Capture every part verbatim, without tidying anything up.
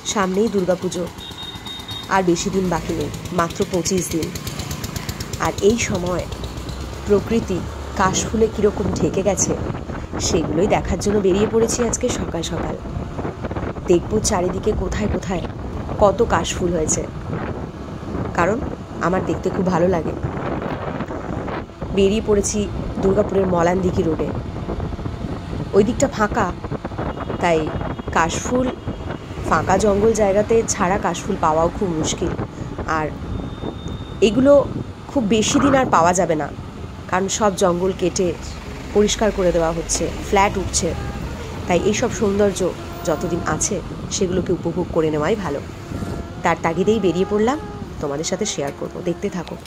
সামনেই দুর্গাপুজো, আর বেশি দিন বাকি নেই, মাত্র পঁচিশ দিন। আর এই সময় প্রকৃতি কাশফুলে কীরকম ঢেকে গেছে সেগুলোই দেখার জন্য বেরিয়ে পড়েছি আজকে সকাল সকাল। দেখব চারিদিকে কোথায় কোথায় কত কাশফুল হয়েছে, কারণ আমার দেখতে খুব ভালো লাগে। বেরিয়ে পড়েছি দুর্গাপুরের মলানদিঘি রোডে। ওই দিকটা ফাঁকা, তাই কাশফুল ফাঁকা জঙ্গল জায়গাতে ছাড়া কাশফুল পাওয়াও খুব মুশকিল। আর এগুলো খুব বেশি দিন আর পাওয়া যাবে না, কারণ সব জঙ্গল কেটে পরিষ্কার করে দেওয়া হচ্ছে, ফ্ল্যাট উঠছে। তাই এইসব সৌন্দর্য যতদিন আছে সেগুলোকে উপভোগ করে নেওয়াই ভালো। তার তাগিদেই বেরিয়ে পড়লাম, তোমাদের সাথে শেয়ার করব, দেখতে থাকো।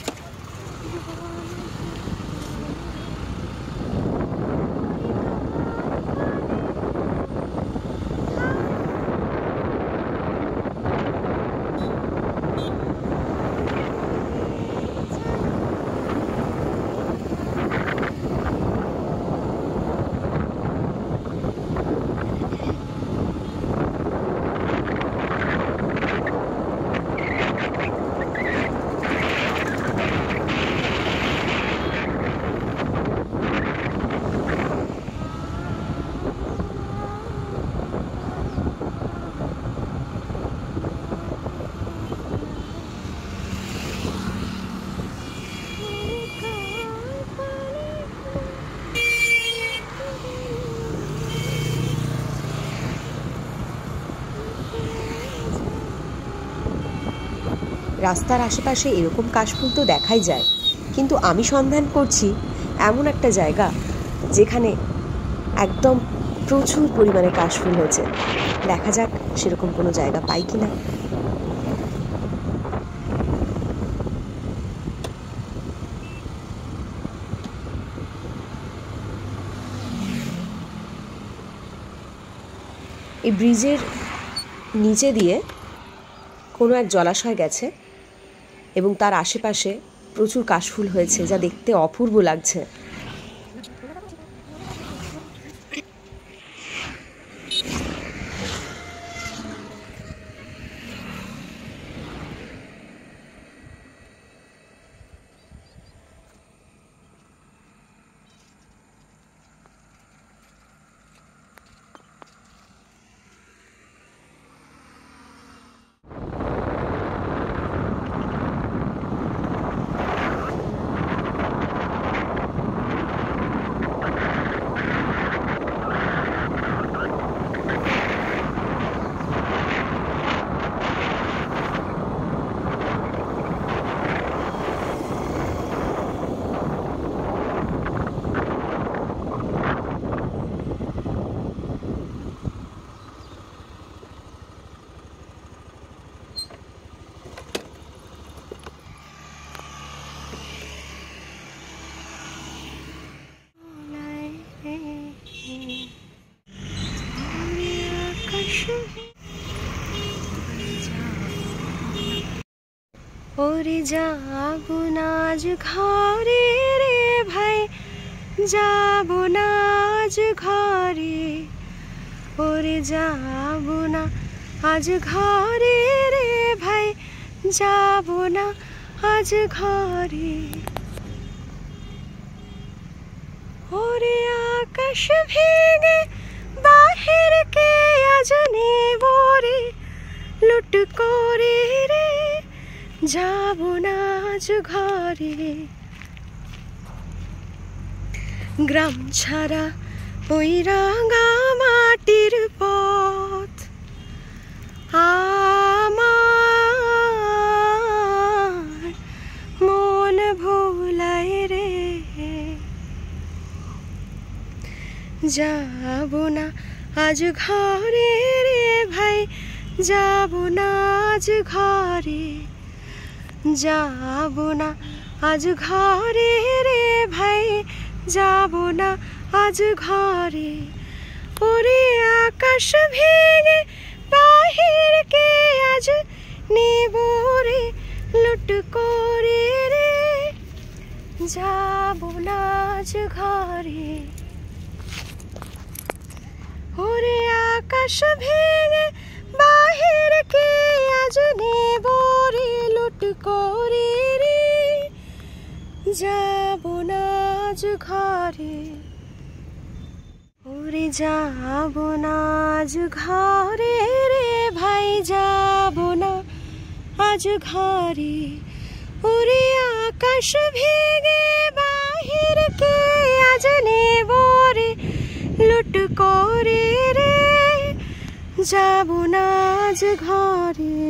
রাস্তার আশেপাশে এরকম কাশফুল তো দেখাই যায়, কিন্তু আমি সন্ধান করছি এমন একটা জায়গা যেখানে একদম প্রচুর পরিমাণে কাশফুল হয়েছে। দেখা যাক সেরকম কোনো জায়গা পাই কি না। এই ব্রিজের নিচে দিয়ে কোনো এক জলাশয় গেছে এবং তার আশেপাশে প্রচুর কাশফুল হয়েছে, যা দেখতে অপূর্ব লাগছে। ওরে যাবো না আজ ঘরে রে ভাই, যাবো না আজ ঘরে। ওরে যাবো না আজ ঘরে রে ভাই, যাবো না আজ ঘরে। ওরে আকাশ ভেঙে বাহির কে আজ নেব রে, লুট করে রে যাবো না আজ ঘরে। গ্রাম ছাড়া ওই রাঙা মাটির পথ আমার মন ভোলায় রে। যাবো না আজ ঘরে রে ভাই, যাবো না আজ ঘরে। যাবো না আজ ঘরে রে ভাই, যাবো না আজ ঘরে। ওরে আকাশ ভেঙে বাহির কে আজ নেব রে, লুট করে রে যাবো না আজ ঘরে। ওরে আকাশ ভেঙে বাহির কে যাব না আজ ঘরে রে ভাই, যাব না আজ ঘরে। ওরে আকাশ ভেঙে বাহির কে আজ নেব রে লুট করে রে, যাব না আজ ঘরে।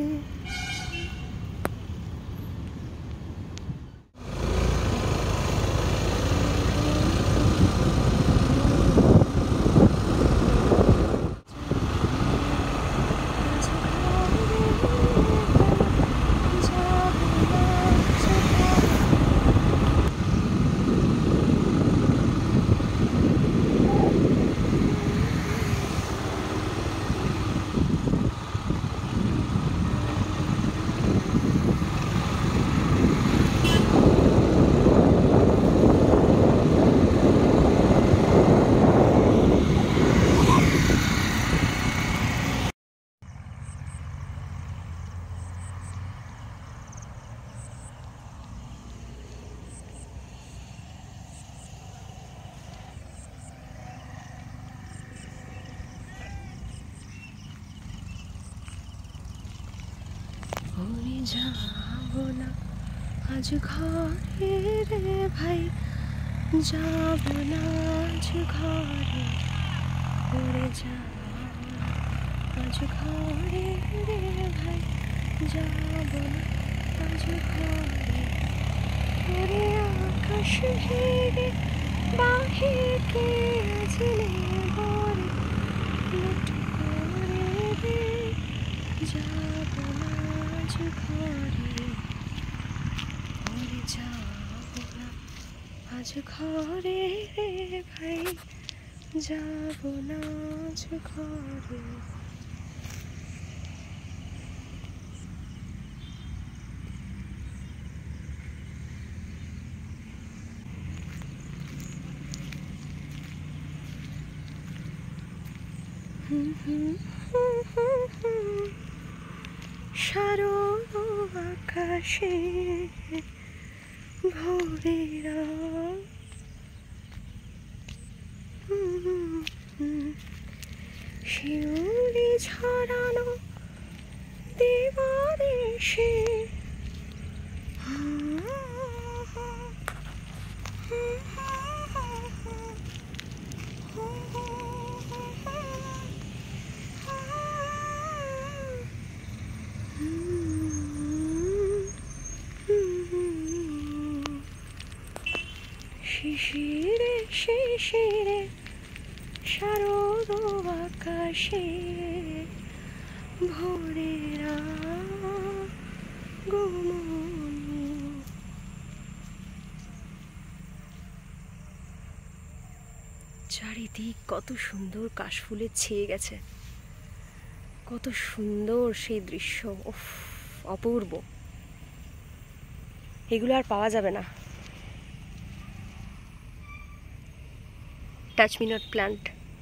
ওরে যাব না আজ ঘরে রে ভাই, যাব না আজ ঘরে। ওরে যাব না আজ ঘরে রে ভাই, যাব না আজ ঘরে। ওরে আকাশ ভেঙে বাহির কে আজ নেব রে লুট করে রে, যাব না আজ ঘরে। ওরে যাব না আজ ঘরে রে ভাই, যাব না আজ ঘরে। শারদ আকাশে ভোরেরা শিউলি ছড়ানো দেবাদেশে, শিশিরে শিশিরে শারদ আকাশে ভোরেরা গোমনী। চারিদিক কত সুন্দর কাশফুলে ছেয়ে গেছে, কত সুন্দর সেই দৃশ্য, উফ অপূর্ব। এগুলো আর পাওয়া যাবে না। টাচ মি নট প্ল্যান্ট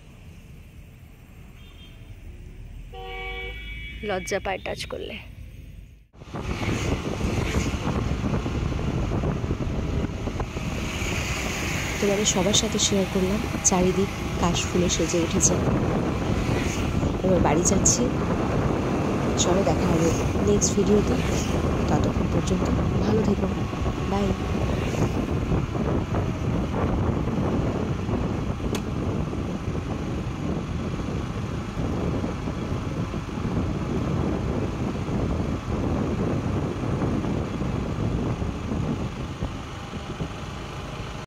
লজ্জা পায় টাচ করলে। তোমাদের সবার সাথে শেয়ার করলাম, চারিদিক কাশফুলে সেজে উঠেছে। এবার বাড়ি যাচ্ছি, চলো দেখা হবে নেক্সট ভিডিওতে। ততক্ষণ পর্যন্ত ভালো থেকো, বাই।